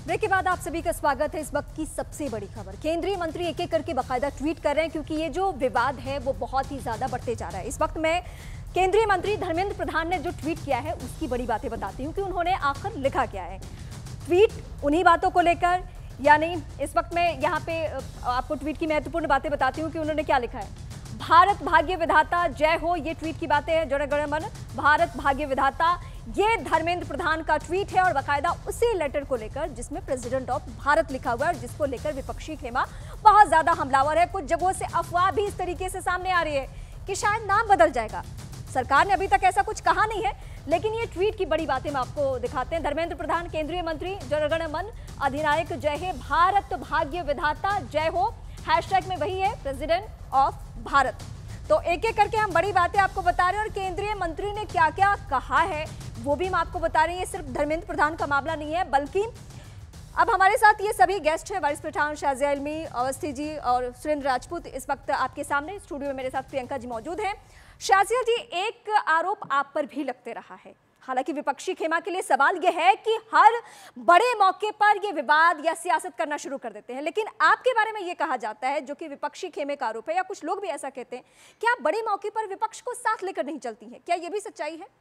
Break के बाद आप सभी का स्वागत है। इस वक्त की सबसे बड़ी खबर, केंद्रीय मंत्री एक एक करके बाकायदा ट्वीट कर रहे हैं क्योंकि ये जो विवाद है वो बहुत ही ज्यादा बढ़ते जा रहा है। इस वक्त मैं केंद्रीय मंत्री धर्मेंद्र प्रधान ने जो ट्वीट किया है उसकी बड़ी बातें बताती हूँ कि उन्होंने आखिर लिखा क्या है। ट्वीट उन्हीं बातों को लेकर या नहीं, इस वक्त मैं यहाँ पे आपको ट्वीट की महत्वपूर्ण बातें बताती हूँ कि उन्होंने क्या लिखा है। भारत भाग्य विधाता जय हो, ये ट्वीट की बातें हैं। जन गण मन भारत भाग्य विधाता, ये धर्मेंद्र प्रधान का ट्वीट है और बाकायदा उसी लेटर को लेकर जिसमें प्रेसिडेंट ऑफ भारत लिखा हुआ है और जिसको लेकर विपक्षी खेमा बहुत ज्यादा हमलावर है। कुछ जगहों से अफवाह भी इस तरीके से सामने आ रही है कि शायद नाम बदल जाएगा। सरकार ने अभी तक ऐसा कुछ कहा नहीं है, लेकिन ये ट्वीट की बड़ी बातें हम आपको दिखाते हैं। धर्मेंद्र प्रधान, केंद्रीय मंत्री, जन गण मन अधिनायक जय हे, भारत भाग्य विधाता जय हो, हैशटैग में वही है प्रेसिडेंट ऑफ भारत। तो एक एक करके हम बड़ी बातें आपको बता रहे हैं और केंद्रीय मंत्री ने क्या क्या कहा है वो भी हम आपको बता रहे हैं। ये सिर्फ धर्मेंद्र प्रधान का मामला नहीं है, बल्कि अब हमारे साथ ये सभी गेस्ट हैं। वाइस प्रधान शाजिया इल्मी, अवस्थी जी और सुरेंद्र राजपूत इस वक्त आपके सामने स्टूडियो में मेरे साथ प्रियंका जी मौजूद हैं। शाजिया जी, एक आरोप आप पर भी लगते रहा है, हालांकि विपक्षी खेमा के लिए सवाल यह है कि हर बड़े मौके पर ये विवाद या सियासत करना शुरू कर देते हैं, लेकिन आपके बारे में ये कहा जाता है, जो कि विपक्षी खेमे का आरोप है या कुछ लोग भी ऐसा कहते हैं कि आप बड़े मौके पर विपक्ष को साथ लेकर नहीं चलती हैं। क्या ये भी सच्चाई है?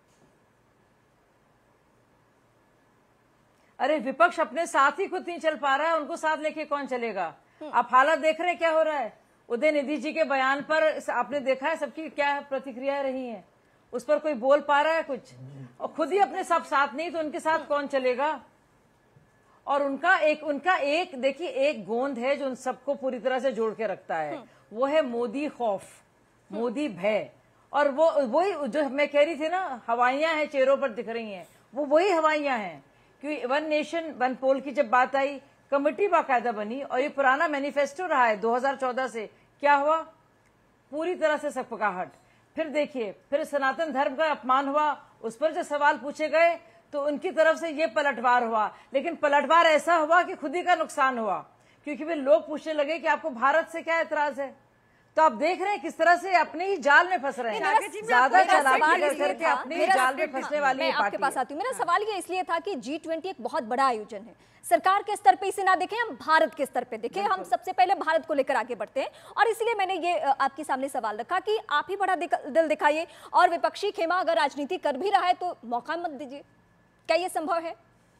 अरे विपक्ष अपने साथ ही खुद नहीं चल पा रहा है, उनको साथ लेके कौन चलेगा? आप हालत देख रहे हैं क्या हो रहा है। उदयनिधि जी के बयान पर आपने देखा है सबकी क्या प्रतिक्रिया रही है, उस पर कोई बोल पा रहा है कुछ? और खुद ही अपने सब साथ नहीं तो उनके साथ कौन चलेगा? और उनका एक देखिए एक गोंद है जो उन सबको पूरी तरह से जोड़ के रखता है, वो है मोदी खौफ, मोदी भय। और वो वही जो मैं कह रही थी ना, हवाइयां हैं चेहरों पर दिख रही हैं, वो वही हवाइयां हैं। क्योंकि वन नेशन वन पोल की जब बात आई, कमेटी बाकायदा बनी और ये पुराना मैनिफेस्टो रहा है 2014 से, क्या हुआ? पूरी तरह से सकपकाहट। फिर देखिए, फिर सनातन धर्म का अपमान हुआ, उस पर जो सवाल पूछे गए तो उनकी तरफ से ये पलटवार हुआ, लेकिन पलटवार ऐसा हुआ कि खुद ही का नुकसान हुआ, क्योंकि वे लोग पूछने लगे कि आपको भारत से क्या एतराज है। तो आप देख रहे हैं किस तरह से अपने ही जाल में फंस रहे हैं, ज्यादा चालाकी करके अपने ही जाल में फंसने वाली मैं आपके पास आती हूँ। मेरा सवाल ये इसलिए था कि G20 एक बहुत बड़ा आयोजन है, सरकार के स्तर पे इसे ना देखें, हम भारत के स्तर पे देखें, हम सबसे पहले भारत को लेकर आगे बढ़ते हैं। और इसलिए मैंने ये आपके सामने सवाल रखा कि आप ही बड़ा दिल दिखाइए और विपक्षी खेमा अगर राजनीति कर भी रहा है तो मौका मत दीजिए। क्या ये संभव है?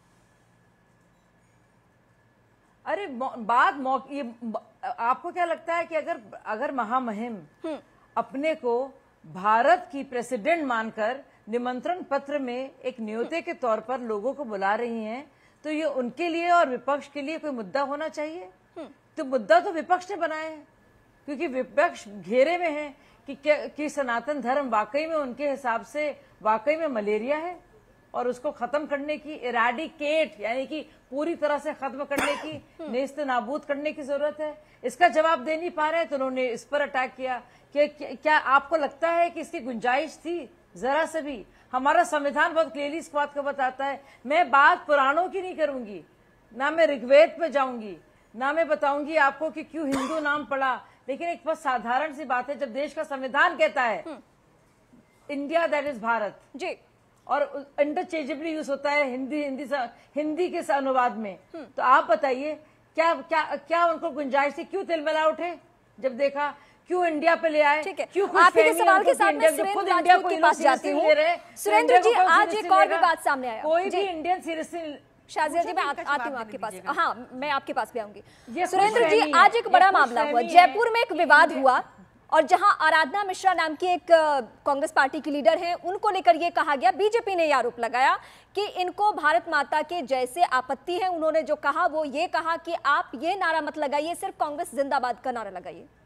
अरे ये आपको क्या लगता है कि अगर महामहिम अपने को भारत की प्रेसिडेंट मानकर निमंत्रण पत्र में एक न्योते के तौर पर लोगों को बुला रही हैं, तो ये उनके लिए और विपक्ष के लिए कोई मुद्दा होना चाहिए? तो मुद्दा तो विपक्ष ने बनाया है, क्योंकि विपक्ष घेरे में है कि सनातन धर्म वाकई में उनके हिसाब से वाकई में मलेरिया है और उसको खत्म करने की, इराडिकेट यानी कि पूरी तरह से खत्म करने की, नेस्त नाबूद करने की जरूरत है। इसका जवाब दे नहीं पा रहे तो उन्होंने इस पर अटैक किया कि क्या आपको लगता है कि इसकी गुंजाइश थी? जरा से भी। हमारा संविधान बहुत क्लियरली इस बात को बताता है। मैं बात पुराणों की नहीं करूंगी, ना मैं ऋग्वेद पे जाऊंगी, ना मैं बताऊंगी आपको कि क्यों हिंदू नाम पड़ा, लेकिन एक बहुत साधारण सी बात है, जब देश का संविधान कहता है India that is Bharat ji, और इंटरचेंजेबली यूज होता है हिंदी के अनुवाद में, तो आप बताइए क्या क्या क्या उनको गुंजाइश थी? क्यों तिलमिला उठे जब देखा? क्यों इंडिया पे ले आए? क्यों आप ही के सवाल के साथ मैं सुरेंद्र राजपूत के पास जाती हूँ। सुरेंद्र जी, आज एक और भी बात सामने आया, कोई भी इंडियन सीरियसली। शाजिया जी, मैं आती हूँ आपके पास। हाँ, मैं आपके पास भी आऊंगी। सुरेंद्र जी, आज एक बड़ा मामला हुआ, जयपुर में एक विवाद हुआ और जहां आराधना मिश्रा नाम की एक कांग्रेस पार्टी की लीडर हैं, उनको लेकर ये कहा गया, बीजेपी ने यह आरोप लगाया कि इनको भारत माता के जय से आपत्ति है। उन्होंने जो कहा वो ये कहा कि आप ये नारा मत लगाइए, सिर्फ कांग्रेस जिंदाबाद का नारा लगाइए।